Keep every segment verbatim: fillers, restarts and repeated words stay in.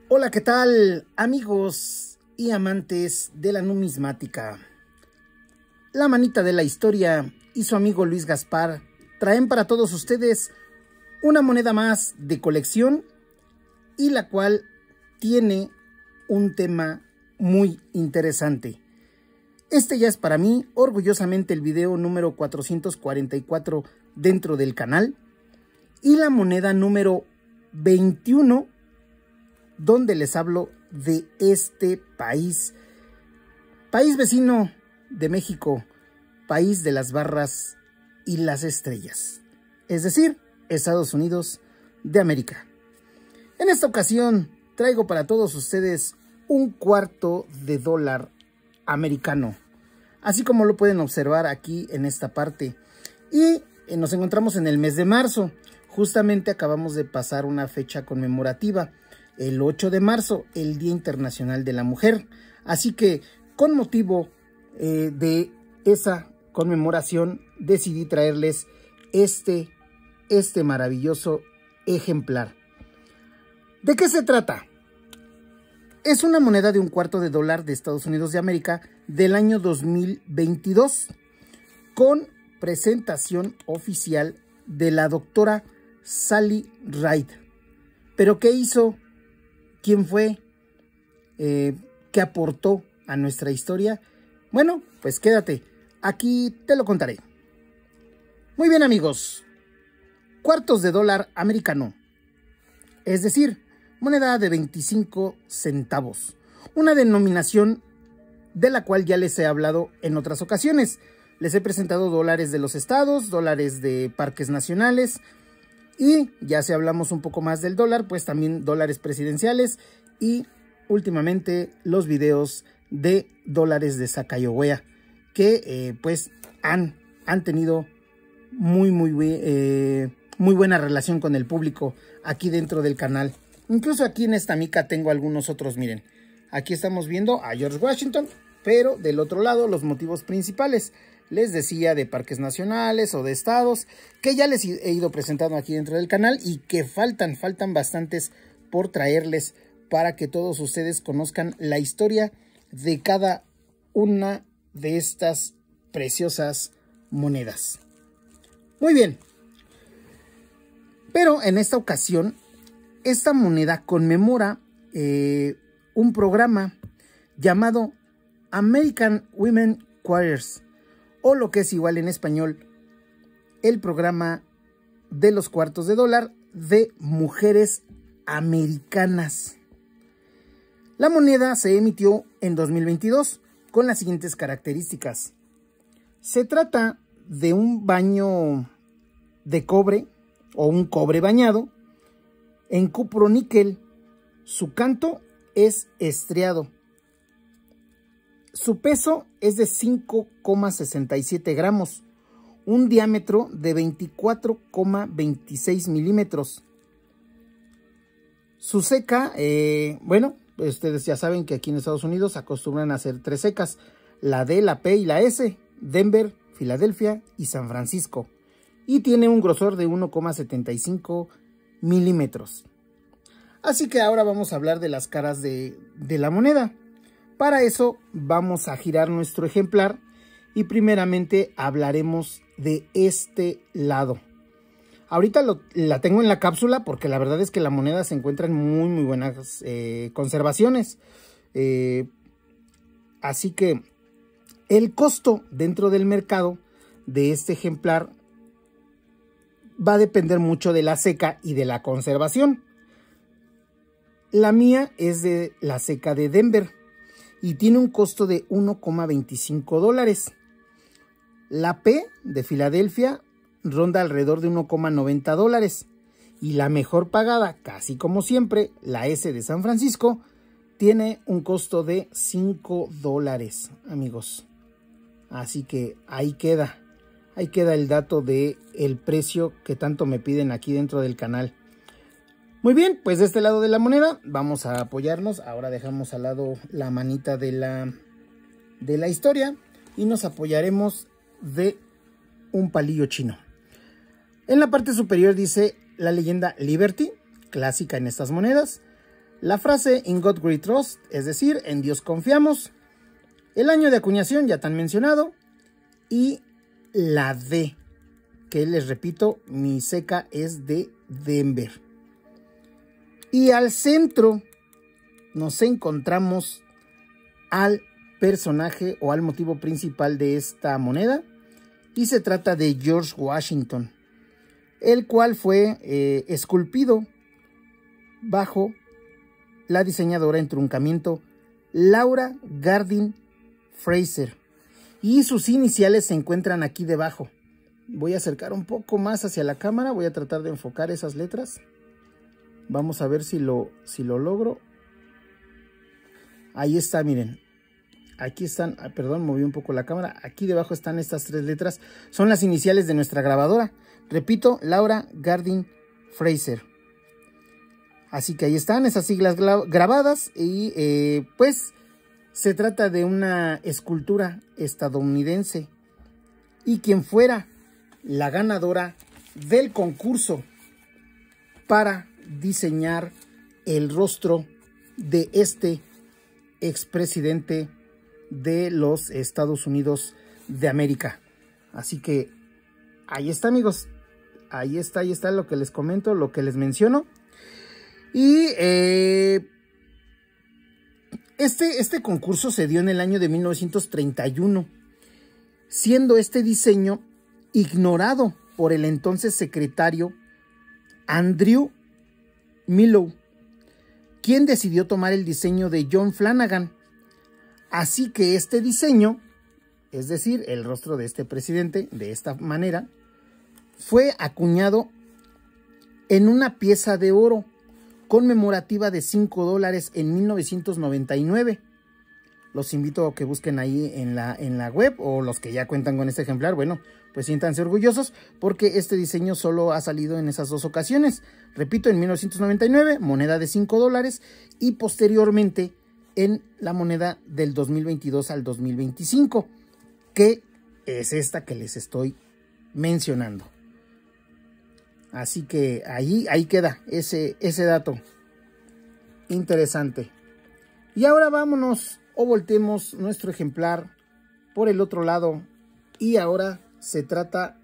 Hola, ¿qué tal, amigos y amantes de la numismática? La manita de la historia y su amigo Luis Gaspar traen para todos ustedes una moneda más de colección y la cual tiene un tema muy interesante. Este ya es para mí orgullosamente el video número cuatrocientos cuarenta y cuatro dentro del canal y la moneda número veintiuno donde les hablo de este país, país vecino de México, país de las barras y las estrellas, es decir, Estados Unidos de América. En esta ocasión traigo para todos ustedes un cuarto de dólar americano, así como lo pueden observar aquí en esta parte. Y nos encontramos en el mes de marzo, justamente acabamos de pasar una fecha conmemorativa, el ocho de marzo, el Día Internacional de la Mujer. Así que con motivo eh, de esa conmemoración decidí traerles este, este maravilloso ejemplar. ¿De qué se trata? Es una moneda de un cuarto de dólar de Estados Unidos de América del año dos mil veintidós con presentación oficial de la doctora Sally Ride. ¿Pero qué hizo? ¿Quién fue? Eh, ¿Qué aportó a nuestra historia? Bueno, pues quédate, aquí te lo contaré. Muy bien, amigos, cuartos de dólar americano, es decir, moneda de veinticinco centavos, una denominación de la cual ya les he hablado en otras ocasiones. Les he presentado dólares de los estados, dólares de parques nacionales, y ya si hablamos un poco más del dólar, pues también dólares presidenciales y últimamente los videos de dólares de Sacagawea, que eh, pues han, han tenido muy, muy, eh, muy buena relación con el público aquí dentro del canal. Incluso aquí en esta mica tengo algunos otros, miren. Aquí estamos viendo a George Washington, pero del otro lado los motivos principales. Les decía de parques nacionales o de estados, que ya les he ido presentando aquí dentro del canal y que faltan, faltan bastantes por traerles para que todos ustedes conozcan la historia de cada una de estas preciosas monedas. Muy bien, pero en esta ocasión, esta moneda conmemora eh, un programa llamado American Women Quarters, o lo que es igual en español, el programa de los cuartos de dólar de mujeres americanas. La moneda se emitió en dos mil veintidós con las siguientes características. Se trata de un baño de cobre o un cobre bañado en cupro-níquel. Su canto es estriado. Su peso es de cinco coma sesenta y siete gramos, un diámetro de veinticuatro coma veintiséis milímetros. Su ceca, eh, bueno, ustedes ya saben que aquí en Estados Unidos acostumbran a hacer tres cecas, la D, la P y la S, Denver, Filadelfia y San Francisco, y tiene un grosor de uno coma setenta y cinco milímetros. Así que ahora vamos a hablar de las caras de, de la moneda. Para eso vamos a girar nuestro ejemplar y primeramente hablaremos de este lado. Ahorita lo, la tengo en la cápsula porque la verdad es que la moneda se encuentra en muy muy buenas eh, conservaciones. Eh, así que el costo dentro del mercado de este ejemplar va a depender mucho de la ceca y de la conservación. La mía es de la ceca de Denver y tiene un costo de uno coma veinticinco dólares. La P de Filadelfia ronda alrededor de uno coma noventa dólares. Y la mejor pagada, casi como siempre, la S de San Francisco, tiene un costo de cinco dólares, amigos. Así que ahí queda. Ahí queda el dato de el precio que tanto me piden aquí dentro del canal. Muy bien, pues de este lado de la moneda vamos a apoyarnos. Ahora dejamos al lado la manita de la, de la historia y nos apoyaremos de un palillo chino. En la parte superior dice la leyenda Liberty, clásica en estas monedas. La frase In God We Trust, es decir, en Dios confiamos. El año de acuñación ya tan mencionado. Y la D, que les repito, mi ceca es de Denver. Y al centro nos encontramos al personaje o al motivo principal de esta moneda. Y se trata de George Washington, el cual fue eh, esculpido bajo la diseñadora en truncamiento Laura Gardin Fraser. Y sus iniciales se encuentran aquí debajo. Voy a acercar un poco más hacia la cámara. Voy a tratar de enfocar esas letras. Vamos a ver si lo, si lo logro. Ahí está, miren. Aquí están, perdón, moví un poco la cámara. Aquí debajo están estas tres letras. Son las iniciales de nuestra grabadora. Repito, Laura Gardin Fraser. Así que ahí están esas siglas grabadas. Y eh, pues se trata de una escultura estadounidense. Y quien fuera la ganadora del concurso para diseñar el rostro de este expresidente de los Estados Unidos de América. Así que ahí está, amigos. Ahí está, ahí está lo que les comento, lo que les menciono. Y eh, este, este concurso se dio en el año de mil novecientos treinta y uno, siendo este diseño ignorado por el entonces secretario Andrew Milo, quien decidió tomar el diseño de John Flanagan. Así que este diseño, es decir, el rostro de este presidente, de esta manera, fue acuñado en una pieza de oro conmemorativa de cinco dólares en mil novecientos noventa y nueve. Los invito a que busquen ahí en la, en la web, o los que ya cuentan con este ejemplar, bueno, pues siéntanse orgullosos porque este diseño solo ha salido en esas dos ocasiones. Repito, en mil novecientos noventa y nueve, moneda de cinco dólares, y posteriormente en la moneda del dos mil veintidós al dos mil veinticinco, que es esta que les estoy mencionando. Así que ahí, ahí queda ese, ese dato interesante. Y ahora vámonos o volteemos nuestro ejemplar por el otro lado. Y ahora se trata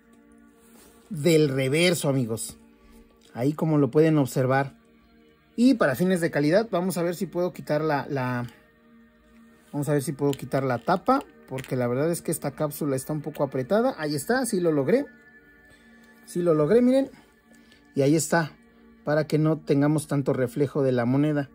del reverso, amigos. Ahí como lo pueden observar. Y para fines de calidad, vamos a ver si puedo quitar la, la... Vamos a ver si puedo quitar la tapa, porque la verdad es que esta cápsula está un poco apretada. Ahí está, sí lo logré. Sí lo logré, miren. Y ahí está, para que no tengamos tanto reflejo de la moneda.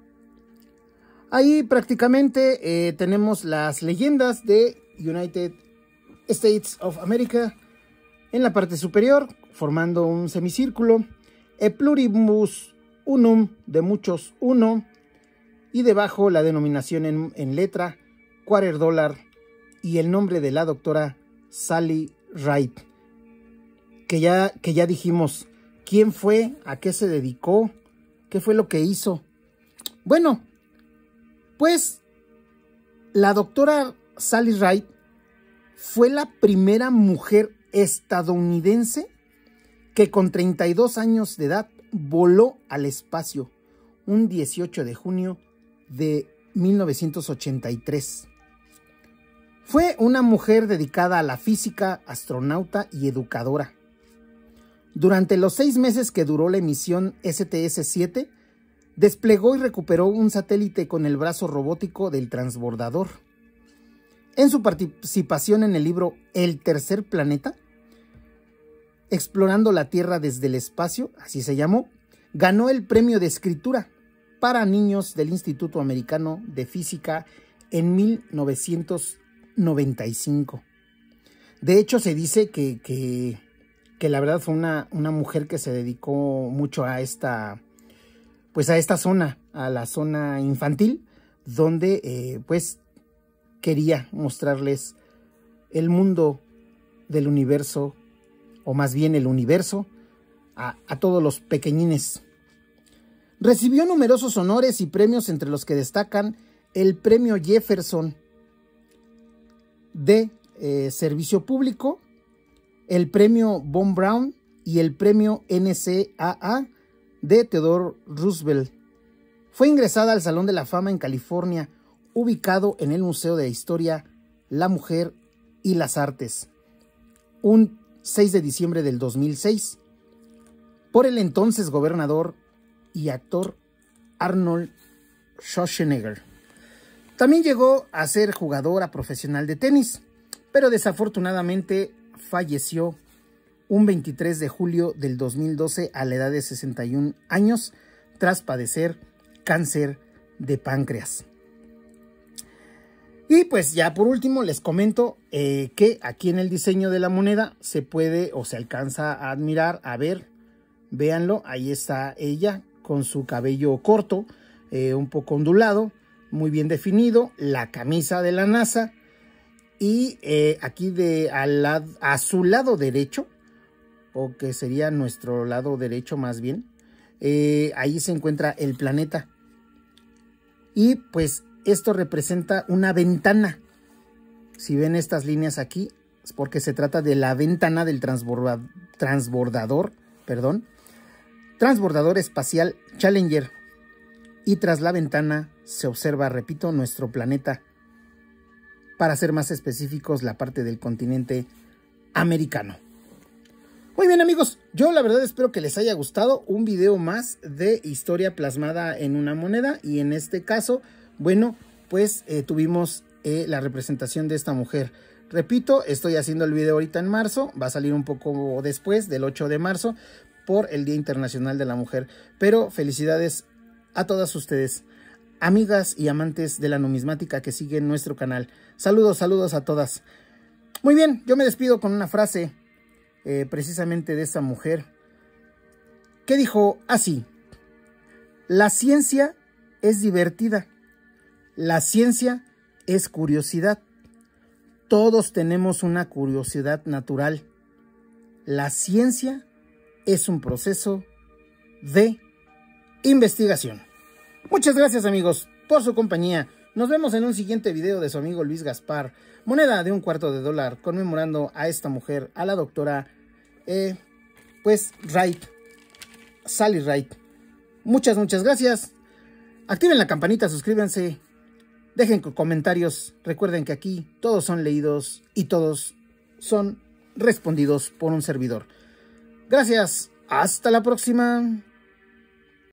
Ahí prácticamente eh, tenemos las leyendas de United States of America en la parte superior, formando un semicírculo. E pluribus unum, de muchos uno, y debajo la denominación en, en letra, quarter dollar, y el nombre de la doctora Sally Ride, que ya, que ya dijimos quién fue, a qué se dedicó, qué fue lo que hizo. Bueno, pues la doctora Sally Ride fue la primera mujer estadounidense que con treinta y dos años de edad voló al espacio un dieciocho de junio de mil novecientos ochenta y tres. Fue una mujer dedicada a la física, astronauta y educadora. Durante los seis meses que duró la misión S T S siete, desplegó y recuperó un satélite con el brazo robótico del transbordador. En su participación en el libro El tercer planeta, explorando la Tierra desde el espacio, así se llamó, ganó el premio de escritura para niños del Instituto Americano de Física en mil novecientos noventa y cinco. De hecho, se dice que, que, que la verdad fue una, una mujer que se dedicó mucho a esta, pues a esta zona, a la zona infantil, donde eh, pues quería mostrarles el mundo del universo, o más bien el universo, a, a todos los pequeñines. Recibió numerosos honores y premios, entre los que destacan el premio Jefferson de eh, Servicio Público, el premio Von Braun y el premio N C A A de Theodore Roosevelt. Fue ingresada al Salón de la Fama en California, ubicado en el Museo de Historia, la Mujer y las Artes, un seis de diciembre del dos mil seis, por el entonces gobernador y actor Arnold Schwarzenegger. También llegó a ser jugadora profesional de tenis, pero desafortunadamente falleció un veintitrés de julio del dos mil doce a la edad de sesenta y un años tras padecer cáncer de páncreas. Y pues ya por último les comento eh, que aquí en el diseño de la moneda se puede o se alcanza a admirar, a ver, véanlo, ahí está ella con su cabello corto, eh, un poco ondulado, muy bien definido, la camisa de la NASA y eh, aquí de a, la, a su lado derecho, o que sería nuestro lado derecho más bien, eh, ahí se encuentra el planeta y pues esto representa una ventana. Si ven estas líneas aquí, es porque se trata de la ventana del transborda, transbordador, perdón, transbordador espacial Challenger. Y tras la ventana se observa, repito, nuestro planeta. Para ser más específicos, la parte del continente americano. Muy bien amigos, yo la verdad espero que les haya gustado un video más de historia plasmada en una moneda. Y en este caso, bueno, pues eh, tuvimos eh, la representación de esta mujer. Repito, estoy haciendo el video ahorita en marzo, va a salir un poco después del ocho de marzo por el Día Internacional de la Mujer. Pero felicidades a todas ustedes, amigas y amantes de la numismática que siguen nuestro canal. Saludos, saludos a todas. Muy bien, yo me despido con una frase eh, precisamente de esta mujer que dijo así: la ciencia es divertida. La ciencia es curiosidad. Todos tenemos una curiosidad natural. La ciencia es un proceso de investigación. Muchas gracias amigos por su compañía. Nos vemos en un siguiente video de su amigo Luis Gaspar. Moneda de un cuarto de dólar conmemorando a esta mujer, a la doctora eh, pues Wright, Sally Wright. Muchas, muchas gracias. Activen la campanita, suscríbanse. Dejen comentarios, recuerden que aquí todos son leídos y todos son respondidos por un servidor. Gracias, hasta la próxima.